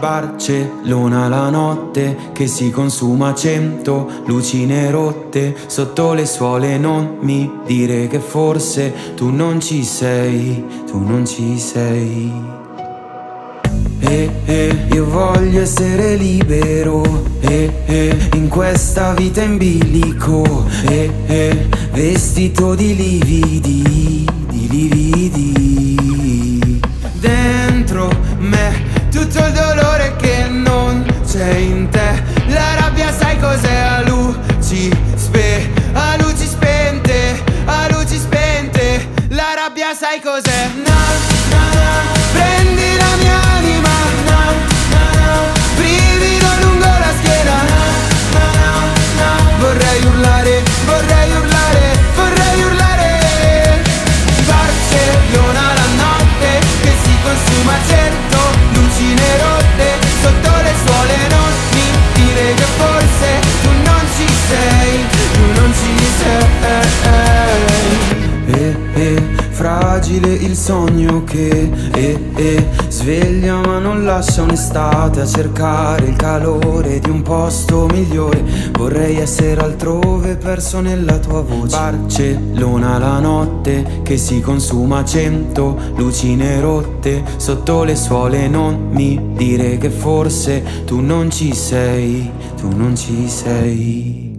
Barcellona la notte che si consuma 100 lucine rotte sotto le suole. Non mi dire che forse tu non ci sei, tu non ci sei. Io voglio essere libero, in questa vita in bilico, vestito di lividi, di lividi. Dentro me tutto il dolore che non c'è in te. La rabbia sai cos'è? A luci spente, a luci spente. La rabbia sai cos'è? Prendi la mia anima, brivido lungo la schiena. Vorrei urlare, vorrei urlare, vorrei urlare. Barcellona la notte che si consuma 100 lucine rotte sotto le suole. Non mi dire che forse tu non ci sei, tu non ci sei. Fragile il sogno che sveglia ma non lascia un'estate a cercare il calore di un posto migliore. Vorrei essere altrove perso nella tua voce. Barcellona la notte che si consuma 100 lucine rotte sotto le suole. Non mi dire che forse tu non ci sei, tu non ci sei.